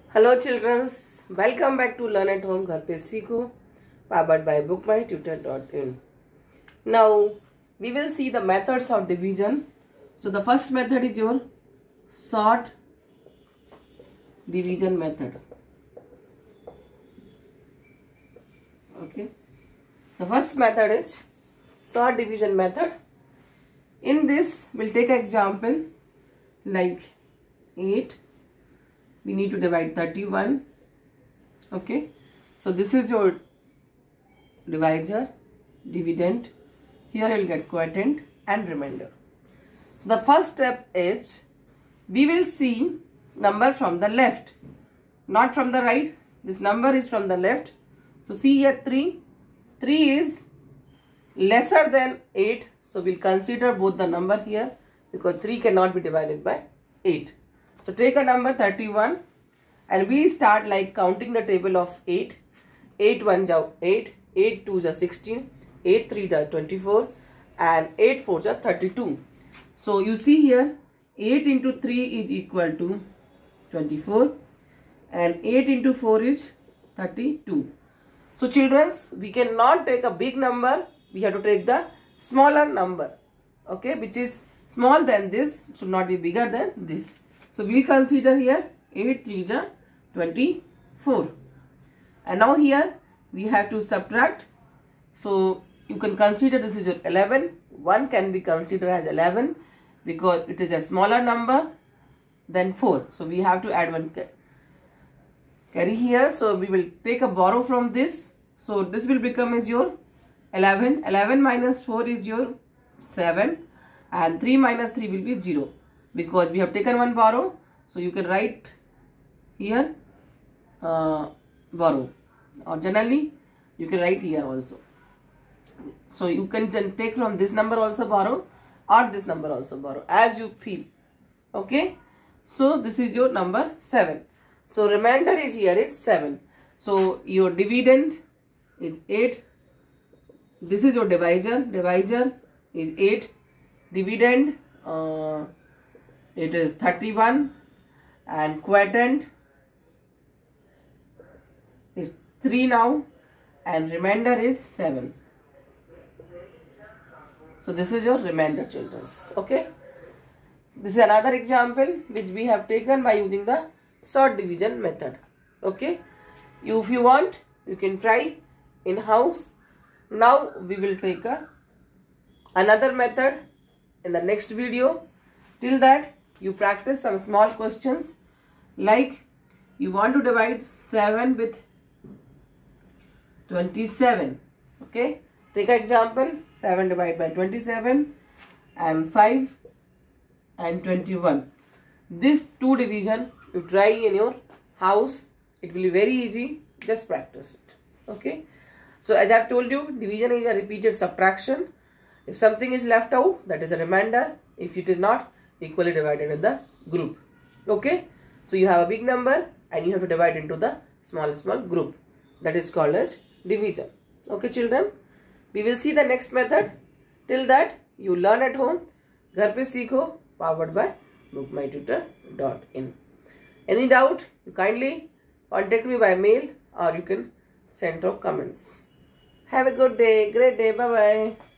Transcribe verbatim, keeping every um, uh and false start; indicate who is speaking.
Speaker 1: Hello children, welcome back to Learn at Home घर पे सीखो powered by book my tutor dot in. Now we will see the methods of division. So the first method is your short division method. Okay, the first method is short division method. In this we'll take an example like eight. We need to divide thirty-one. Okay, so this is your divisor, dividend. Here you'll get quotient and remainder. The first step is we will see number from the left, not from the right. This number is from the left. So see here three. three is lesser than eight. So we'll consider both the number here because three cannot be divided by eight. So take a number thirty-one and we start like counting the table of eight. eight ones are eight, eight twos are sixteen, eight threes are twenty-four and eight fours are thirty-two. So you see here eight into three is equal to twenty-four and eight into four is thirty-two. So children, we cannot take a big number, we have to take the smaller number, okay, which is small than this, should not be bigger than this. So we consider here eight threes are twenty-four. And now here we have to subtract. So you can consider this is your eleven. one can be considered as eleven because it is a smaller number than four. So we have to add one carry here. So we will take a borrow from this. So this will become is your eleven. eleven minus four is your seven. And three minus three will be zero. Because we have taken one borrow, so you can write here uh, borrow, or generally you can write here also. So you can take from this number also borrow or this number also borrow as you feel. Okay, so this is your number seven. So remainder is here is seven. So your dividend is eight. This is your divisor. Divisor is eight. Dividend uh, it is thirty-one and quotient is three now and remainder is seven. So this is your remainder children. Okay. This is another example which we have taken by using the short division method. Okay. You, if you want, you can try in house. Now we will take a another method in the next video. Till that, you practice some small questions like you want to divide seven with twenty-seven. Okay, take an example, seven divided by twenty-seven and five and twenty-one. This two division you try in your house. It will be very easy. Just practice it. Okay, so as I have told you, division is a repeated subtraction. If something is left out, that is a remainder. If it is not, equally divided in the group. Okay, so you have a big number and you have to divide into the small small group. That is called as division. Okay children, we will see the next method. Till that, you learn at home घर पे सीखो powered by book my tutor dot in. Any doubt, you kindly contact me by mail or you can send through comments. Have a good day, great day, bye bye.